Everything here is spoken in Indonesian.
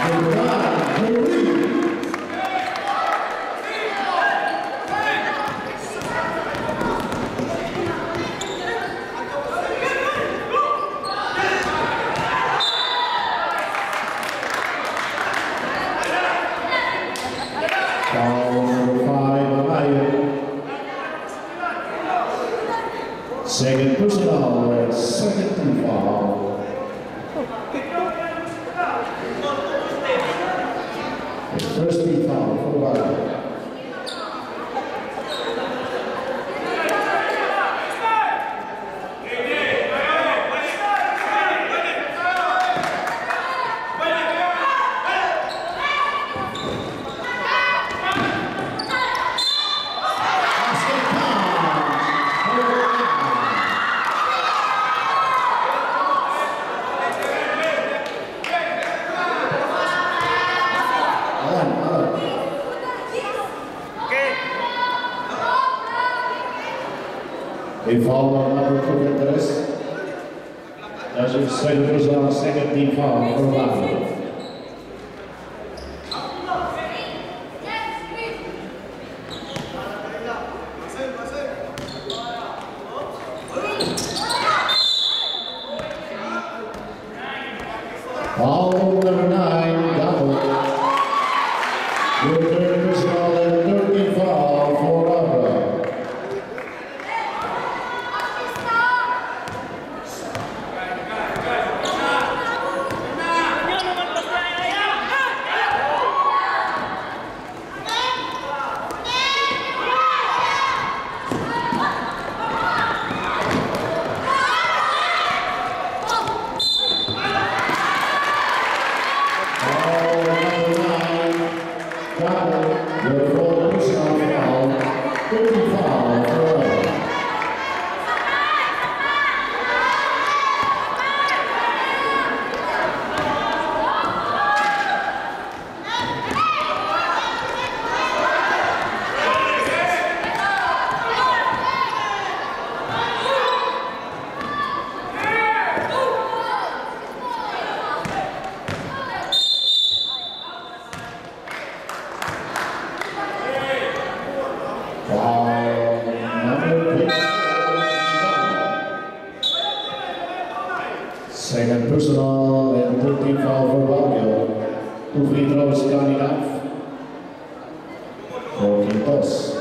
Second personal, second team foul. The first team foul for the ball. A foul on number 2 Ventres. That's your second personal, second team foul for Orlando. Foul number 9, double. Your third personal and third team foul for Orlando. Second personal and third team foul for Baguio. 2 free throws coming up for Quintos.